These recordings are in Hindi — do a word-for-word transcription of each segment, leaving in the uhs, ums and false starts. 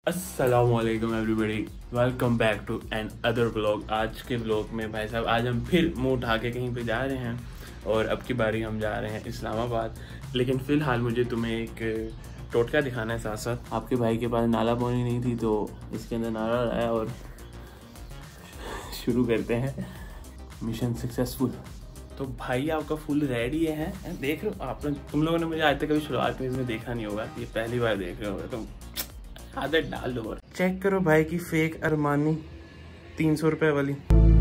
अस्सलामुअलैकुम everybody, welcome back to another blog. आज के ब्लॉग में भाई साहब आज हम फिर मुंह उठा के कहीं पे जा रहे हैं और अब की बारी हम जा रहे हैं इस्लामाबाद। लेकिन फ़िलहाल मुझे तुम्हें एक टोटका दिखाना है साथ साथ। आपके भाई के पास नाला पानी नहीं थी तो इसके अंदर नाला लाया और शुरू करते हैं मिशन सक्सेसफुल। तो भाई आपका फुल रेडी है, देख लो आप। तुम लोगों ने मुझे आज तक कभी शुरुआत में इसमें देखा नहीं होगा, ये पहली बार देख रहे होगा तो आदत डाल दो। चेक करो भाई की फेक अरमानी तीन सौ रुपए वाली।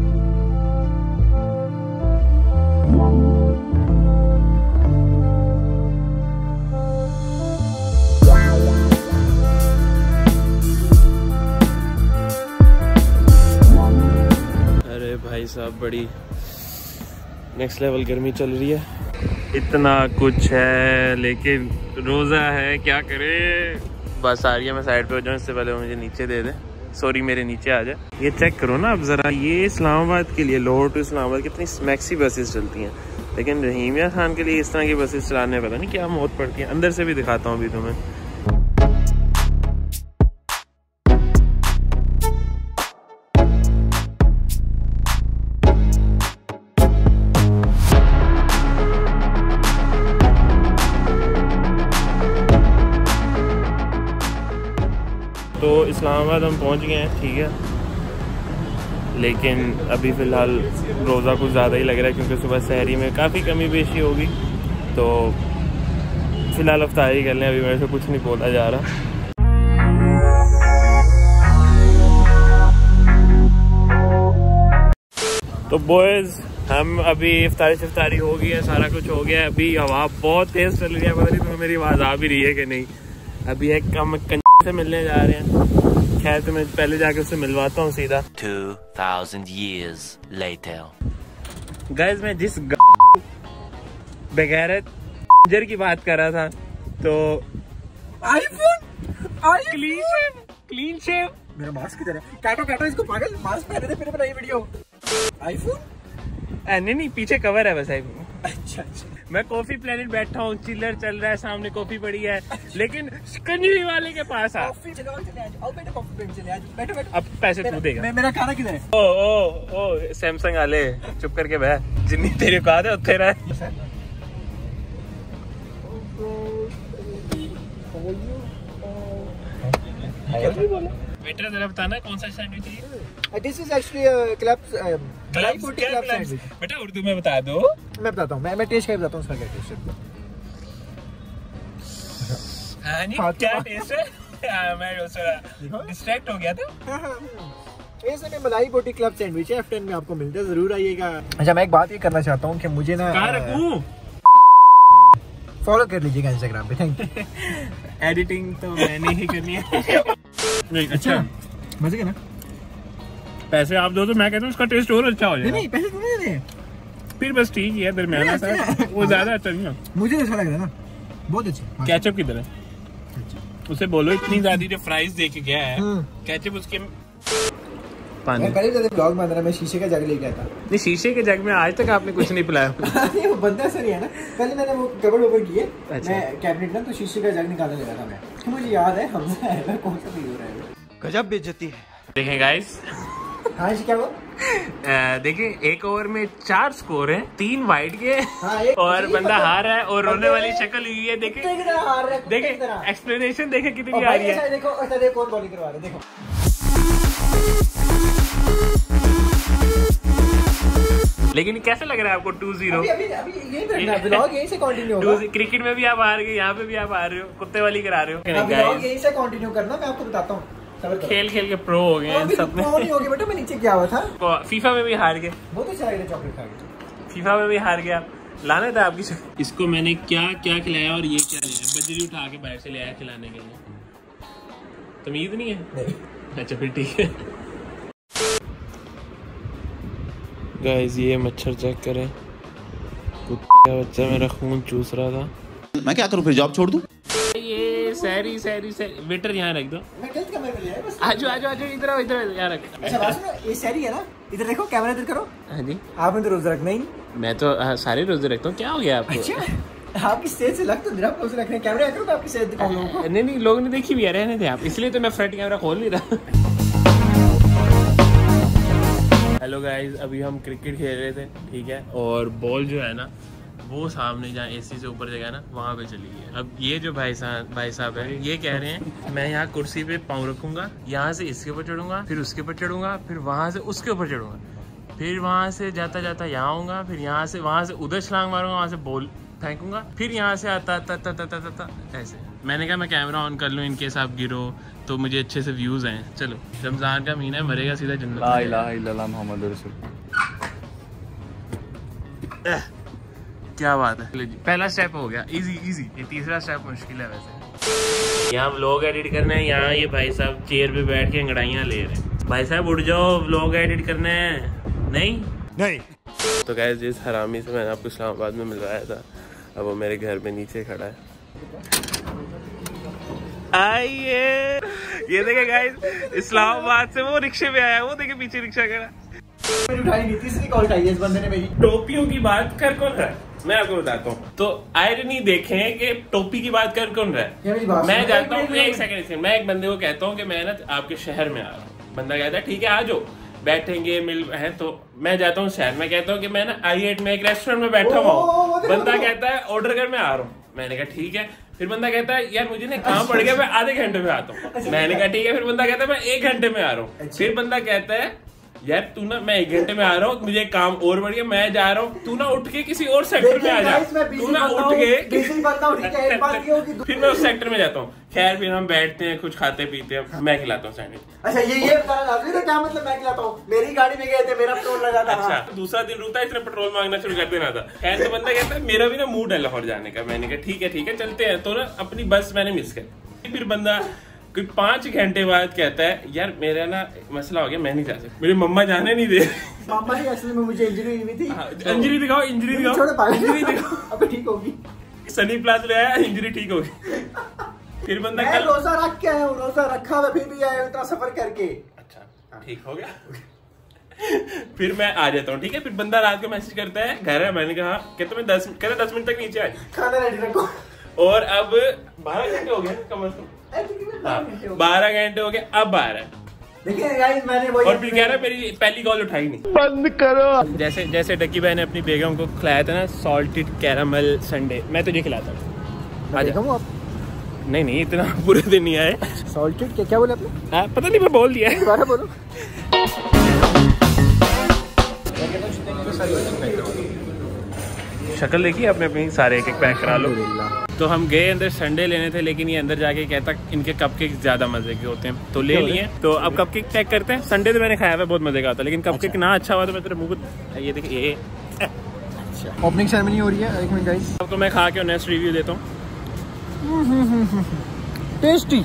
अरे भाई साहब बड़ी नेक्स्ट लेवल गर्मी चल रही है, इतना कुछ है लेकिन रोजा है, क्या करे। बस आ रही है, मैं साइड पे हो जाऊँ इससे पहले वो मुझे नीचे दे दे। सॉरी मेरे नीचे आ जाए। ये चेक करो ना अब ज़रा, ये इस्लामाबाद के लिए लाहौर टू इस्लामाबाद कितनी मैक्सी बसेस चलती हैं, लेकिन रहीमिया खान के लिए इस तरह की बसेस चलाने पता नहीं क्या मौत पड़ती है। अंदर से भी दिखाता हूँ अभी तुम्हें। तो इस्लामाबाद हम पहुंच गए हैं, ठीक है, लेकिन अभी फ़िलहाल रोज़ा कुछ ज़्यादा ही लग रहा है क्योंकि सुबह सहरी में काफ़ी कमी पेशी होगी। तो फ़िलहाल अफ्तारी कर लें, अभी मेरे से कुछ नहीं बोला जा रहा। तो बॉयज़ हम अभी इफ्तारी शिफ्तारी हो गई है, सारा कुछ हो गया है। अभी हवा बहुत तेज़ चल रही है, पता नहीं तुम्हें मेरी आवाज़ आ भी रही है कि नहीं। अभी एक कम से मिलने जा रहे हैं, खैर तो मैं पहले जाके उससे मिलवाता हूँ सीधा। two thousand years later. Guys मैं जिस बगैरत जर की बात कर रहा था तो iPhone clean shave clean shave मेरा मास्क किधर है? काटो काटो इसको पागल, मास्क पहने थे फिर बनाई वीडियो। आईफोन नहीं नहीं पीछे कवर है बस आईफोन। अच्छा अच्छा। मैं कॉफी प्लेनेट बैठा हूँ, चिल्लर चल रहा है, सामने कॉफी पड़ी है, लेकिन कंजरी वाले के पास आ। कॉफी चलो चले आज, आओ बैठो कॉफी पे चले आज, बैठो बैठो। अब पैसे तू देगा। मैं मेरा खाना किधर है? ओ ओ ओ सैमसंग वाले चुप करके बैठ, जिन्नी तेरे को आदत उत्थे रहा। वेटर जरा बताना कौन सा सैंडविच चाहिए? This is actually a club मलाई बोटी क्लब सैंडविच। बेटा उर्दू में बता दो। मैं बताता हूँ, मैं मैं टेस्ट करके बताता हूँ उसका क्या टेस्ट है। हाँ जी क्या टेस्ट है? मैं डिस्ट्रैक्ट हो गया था। हाँ हाँ ये sir malai boti club sandwich है, एफ टेन में आपको मिलता है, जरूर आइएगा। अच्छा मैं एक बात ये करना चाहता हूँ कि मुझे ना फॉलो कर लीजिएगा इंस्टाग्राम पे। Thank you. एडिटिंग तो मैंने ही करनी है। नहीं अच्छा मजे के ना पैसे आप दो तो मैं कहता हूँ उसका टेस्ट और अच्छा हो जाएगा। नहीं पैसे तुमने दे, फिर बस ठीक ही है, दरमियाना सा, वो ज्यादा अच्छा नहीं है। मुझे अच्छा लग रहा है ना, बहुत अच्छा। केचप किधर है? उसे बोलो इतनी ज्यादा जो फ्राइज दे के गया है, केचप उसके पानी। मैं पहले जब ब्लॉग में अंदर मैं शीशे का जग लेके आया था। नहीं शीशे के जग में आज तक आपने कुछ नहीं पिलाया। वो बंदा सर है ना, पहले मैंने वो कवर ओवर किए, मैं कैबिनेट ना तो शीशे का जग निकालने लगा था मैं, तो मुझे याद है हमजा है मैं कौन सा पी हो रहा है। गजब बेइज्जती है। देखें गाइस। हाँ जी क्या हुआ? देखिए एक ओवर में चार स्कोर हैं, तीन वाइड के। हाँ, और बंदा हार रहा है और रोने वाली शक्ल हुई है। देखे देखे एक्सप्लेनेशन देखे कितनी आ रही है। देखो अच्छा देखो कौन बॉलिंग करवा रहा है, देखो लेकिन कैसा लग रहा है आपको? टू जीरो अभी अभी अभी यही करना, ब्लॉग यहीं से कंटिन्यू होगा। क्रिकेट में भी आप हार गए, यहाँ पे भी आप हार रहे हो, कुत्ते वाली करा रहे हो। ब्लॉग यहीं से कंटिन्यू करना, मैं आपको बताता हूँ। खेल खेल के प्रो हो गए हैं सब में। प्रो नहीं हो गए बेटा, मैं नीचे क्या हुआ था। फीफा में भी हार गए, बहुत अच्छा लग रहा चॉकलेट खा के। फीफा में भी हार गया, लाना था आपकी। इसको मैंने क्या क्या खिलाया और ये क्या लिया? बजरी उठा के बाहर से ले आया खिलाने के लिए। तमीज नहीं है? नहीं। अच्छा फिर ठीक है। गाइस ये मच्छर चेक करें, कुत्ता बच्चा मेरा खून चूस रहा था। मैं क्या करूं फिर, जॉब छोड़ दूं? ये सैरी सैरी सैरी वेटर यहाँ रख दो। मैं गलत कमरे में लिया बस। आजो आजो आजो इधर आओ, इधर यहाँ रख। अच्छा बात सुनो, ये सैरी है ना, इधर देखो कैमरा इधर करो। हाँ जी। आपने तो रोजा रखना ही। मैं तो आ, सारे रोजे रखता हूँ, क्या हो गया आपको? अच्छा आपकी सेहत से लग तो मेरा क्लोज रख रहे हैं, कैमरा करो तो आपकी सेहत दिखाओ लोगों को। नहीं नहीं लोगों ने देखी भी है, रहने थे आप, इसलिए तो मैं फ्रंट कैमरा खोल नहीं रहा। हेलो गाइस, अभी हम क्रिकेट खेल रहे थे, ठीक है, और बॉल जो है ना वो सामने जहाँ एसी से ऊपर जगह ना वहाँ पे चली गई है। अब ये जो भाई साहब भाई साहब है ये कह रहे हैं मैं यहाँ कुर्सी पे पाँव रखूंगा, यहाँ से इसके ऊपर चढ़ूंगा, फिर उसके ऊपर चढ़ूंगा, फिर वहाँ से उसके ऊपर चढ़ूंगा, फिर वहाँ से जाता जाता यहाँ आऊँगा, फिर यहाँ से वहाँ से उधर छलांग मारूंगा, वहाँ से बॉल फेंकूंगा, फिर यहाँ से आता आता आता आता आता ऐसे। मैंने कहा मैं कैमरा ऑन कर लूँ इनकेस आप गिरो तो मुझे अच्छे से व्यूज आए। चलो रमजान का महीना है, मरेगा सीधा जन्नत। ला इलाहा इल्लल्लाह मुहम्मद रसूल। क्या बात है, पहला स्टेप हो गया, इजी इजी। ये तीसरा स्टेप मुश्किल है वैसे। यहाँ व्लॉग एडिट करना है, यहाँ ये भाई साहब चेयर पे बैठ के अंगड़ाइयाँ ले रहे हैं। भाई साहब उठ जाओ, व्लॉग एडिट करना है। नहीं नहीं। तो गाइस जिस हरामी से मैंने आपको इस्लामाबाद में मिलवाया था, अब वो मेरे घर में नीचे खड़ा है। आइए, ये देखे गाइस, इस्लामाबाद से वो रिक्शे पे आया, वो देखे पीछे रिक्शा खड़ा। उठाई नहीं, तीसरी कॉल उठाई है इस बंदे ने मेरी। टोपियों की बात कर कौन रहा है, मैं आपको बताता हूँ। तो आयरनी देखें कि टोपी की बात कर कौन रहा है। मैं जाता हूँ, एक सेकंड, मैं एक बंदे को कहता हूँ कि मैं ना आपके शहर में आ रहा हूँ। बंदा कहता है ठीक है आ जाओ, बैठेंगे मिल है। तो मैं जाता हूँ शहर में, कहता हूँ कि मैं ना आई एट में एक रेस्टोरेंट में बैठा हुआ हूँ। बंदा कहता है ऑर्डर कर, मैं आ रहा हूँ। मैंने कहा ठीक है। फिर बंदा कहता है यार मुझे ना काम पड़ गया, मैं आधे घंटे में आता हूँ। मैंने कहा ठीक है। फिर बंदा कहता है मैं एक घंटे में आ रहा हूँ। फिर बंदा कहता है यार तू ना, मैं एक घंटे में आ रहा हूँ, मुझे एक काम और बढ़ गया, मैं जा रहा हूँ, तू ना उठ के किसी और सेक्टर में आ जा। तू ना उठ के फिर मैं उस सेक्टर में जाता हूँ। खैर फिर हम बैठते हैं, कुछ खाते पीते हैं, मैं खिलाता हूँ सैंडविच। अच्छा ये ये बताना क्या मतलब मैं खिलाता हूँ? मेरी गाड़ी में गए थे, मेरा पेट्रोल लगा था। अच्छा दूसरा दिन रुकता है, इसने पेट्रोल मांगना शुरू कर देना था। खैर तो बंदा कहता है मेरा भी ना मूड है लाहौर जाने का। मैंने कहा ठीक है ठीक है चलते हैं। तो ना अपनी बस मैंने मिस कर। फिर बंदा कोई पांच घंटे बाद कहता है यार मेरा ना मसला हो गया, मैं नहीं जा सकता, मेरी मम्मा जाने नहीं दे। मम्मा की असल में मुझे इंजरी हुई थी। इंजरी दिखाओ, इंजरी दिखाओ, इंजरी दिखाओ। अबे ठीक होगी। सनी प्लाज ले आया, इंजरी ठीक होगी। फिर बंदा मैं रोजा रख के आया हूँ, रोजा रखा हुआ फिर भी आया इतना सफर करके। अच्छा ठीक हो गया। फिर मैं आ जाता हूँ, ठीक है। फिर बंदा रात को मैसेज करता है घर है। मैंने कहा कहता मैं दस कहता दस मिनट तक नीचे आए, खाना रेडी रखो। और अब बारह घंटे हो गए कम से कम, बारह घंटे हो गए, अब आ रहा है। देखिए गाइस मैंने वही, और फिर कह रहा है मेरी पहली कॉल उठाई नहीं। बंद करो। जैसे जैसे डक्की भाई ने अपनी बेगम को खिलाया था ना सॉल्टेड कैरामल संडे, मैं तुझे खिलाता हूँ। आप नहीं नहीं इतना पूरे दिन नहीं आए। सॉल्टेड क्या क्या बोले आपने? आ, पता नहीं मैं बोल दिया है। दोबारा बोलो। शक्ल देखी आपने अपनी, सारे एक एक पैक करा लो। तो हम गए अंदर संडे लेने थे, लेकिन ये अंदर जाके कहता इनके कपकेक ज्यादा मजे के होते हैं, तो ले लिए। तो अब कपकेक पैक करते हैं। संडे तो मैंने खाया था, बहुत मजे का था, लेकिन कपकेक ना अच्छा हुआ तो मैं तेरे मुंह को ये देखिए ये। अच्छा ओपनिंग सेरेमनी हो रही है, एक मिनट गाइस। अब तो मैं खा के नेक्स्ट रिव्यू देता हूँ। टेस्टी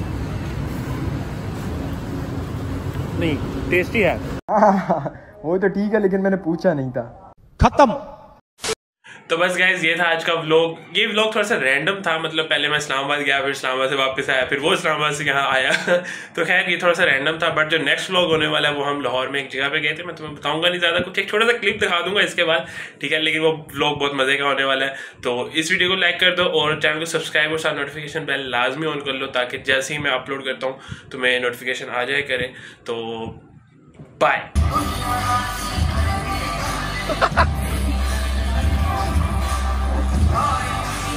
नहीं टेस्टी है वो तो ठीक है, लेकिन मैंने पूछा नहीं था। खत्म। तो बस गाइज ये था आज का व्लॉग। ये व्लॉग थोड़ा सा रैंडम था, मतलब पहले मैं इस्लामाबाद गया, फिर इस्लामाबाद से वापस आया, फिर वो इस्लामाबाद से यहाँ आया। तो खैर ये थोड़ा सा रैंडम था, बट जो नेक्स्ट व्लॉग होने वाला है वो हम लाहौर में एक जगह पे गए थे। मैं तुम्हें बताऊंगा नहीं ज्यादा कुछ, एक छोटा सा क्लिप दिखा दूंगा इसके बाद, ठीक है। लेकिन वो व्लॉग बहुत मजे का होने वाला है। तो इस वीडियो को लाइक कर दो और चैनल को सब्सक्राइब और साथ नोटिफिकेशन बेल लाजमी ऑन कर लो, ताकि जैसे ही मैं अपलोड करता हूँ तुम्हें नोटिफिकेशन आ जाए करे। तो बाय।